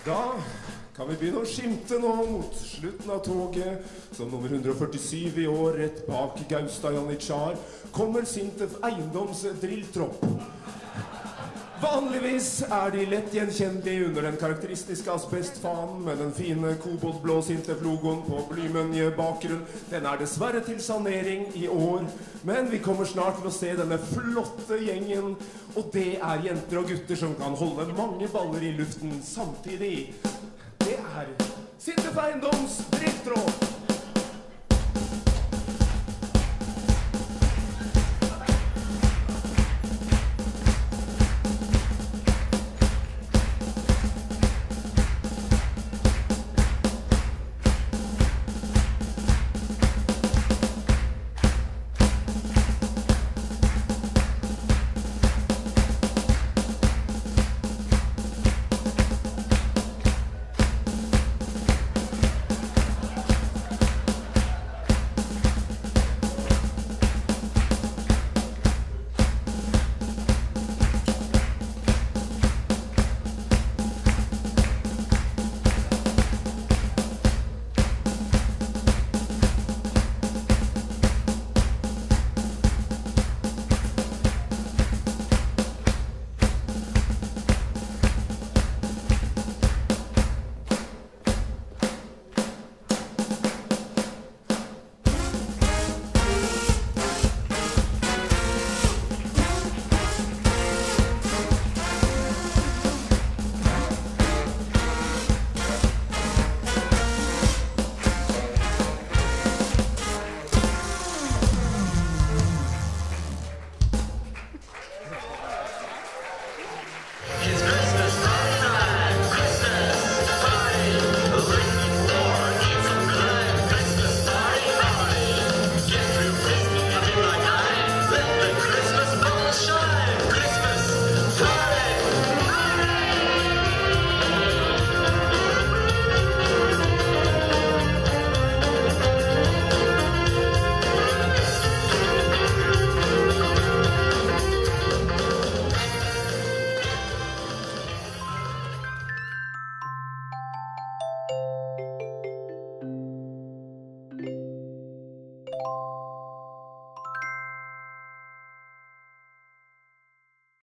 Da kan vi begynne å skimte nå mot slutten av toget. Som nummer 147 i år, rett bak Gaustad Janitsjar, kommer Sintef Eiendoms drilltropp. Vanligvis er de lett gjenkjennelige under den karakteristiske asbestfanen med den fine koboldblå Sintef-logoen på blymønje bakgrunn. Den er dessverre til sanering i år, men vi kommer snart til å se denne flotte gjengen. Og det er jenter og gutter som kan holde mange baller i luften samtidig. Det er Sintef Eiendoms drilltropp.